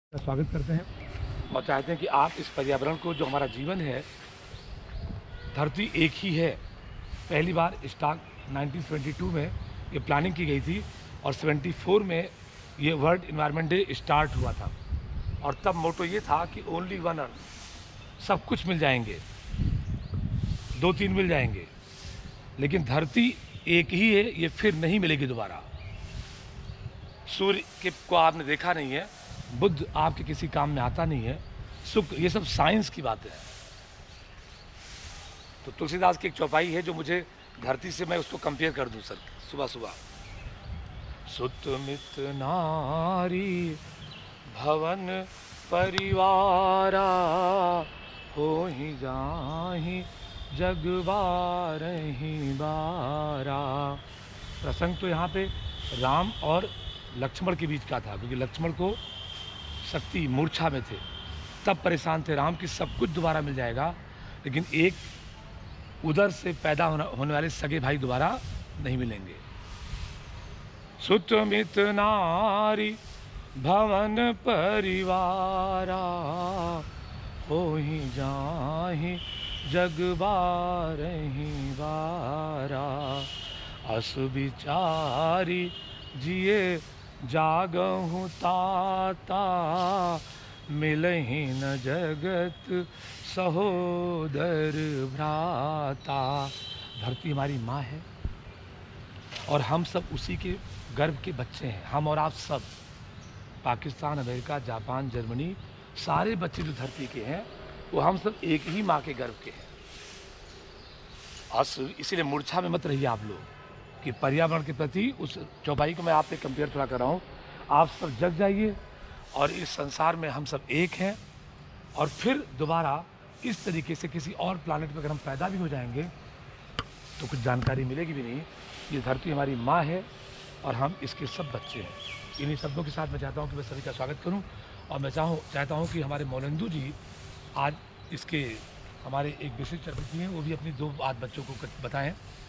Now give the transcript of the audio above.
का स्वागत करते हैं और चाहते हैं कि आप इस पर्यावरण को, जो हमारा जीवन है, धरती एक ही है। पहली बार स्टार्ट 1972 में ये प्लानिंग की गई थी और 74 में ये वर्ल्ड इन्वायरमेंट डे स्टार्ट हुआ था। और तब मोटो ये था कि ओनली वन अर्थ, सब कुछ मिल जाएंगे, दो तीन मिल जाएंगे, लेकिन धरती एक ही है, ये फिर नहीं मिलेगी दोबारा। सूर्य के को आपने देखा नहीं है, बुद्ध आपके किसी काम में आता नहीं है, शुक्र, ये सब साइंस की बातें हैं। तो तुलसीदास की एक चौपाई है जो मुझे धरती से, मैं उसको कंपेयर कर दूं सर, सुबह सुबह। सुत मित नारी भवन परिवारा, हो ही जाहि जग बारहि बारा। प्रसंग तो यहाँ पे राम और लक्ष्मण के बीच का था, क्योंकि लक्ष्मण को शक्ति मूर्छा में थे, तब परेशान थे राम की सब कुछ दोबारा मिल जाएगा, लेकिन एक उधर से पैदा होने वाले सगे भाई दोबारा नहीं मिलेंगे। सुत मित नारी भवन परिवारा, हो ही जाहि जग बारहि बारा। अस विचारी जिए जागहु ताता, मिलहि न जगत सहोदर भ्राता। धरती हमारी माँ है और हम सब उसी के गर्भ के बच्चे हैं। हम और आप सब, पाकिस्तान, अमेरिका, जापान, जर्मनी, सारे बच्चे जो धरती के हैं वो हम सब एक ही माँ के गर्भ के हैं। और इसीलिए मूर्छा में मत रहिए आप लोग, कि पर्यावरण के प्रति उस चौपाई को मैं आपसे कंपेयर थोड़ा कर रहा हूँ। आप सब जग जाइए और इस संसार में हम सब एक हैं, और फिर दोबारा इस तरीके से किसी और प्लानेट पर अगर हम पैदा भी हो जाएंगे तो कुछ जानकारी मिलेगी भी नहीं। ये धरती हमारी माँ है और हम इसके सब बच्चे हैं। इन्हीं शब्दों के साथ मैं चाहता हूँ कि मैं सभी का स्वागत करूँ, और मैं चाहता हूँ कि हमारे मौलेंदु जी आज इसके हमारे एक विशिष्ट अतिथि हैं, वो भी अपनी दो बात बच्चों को बताएं।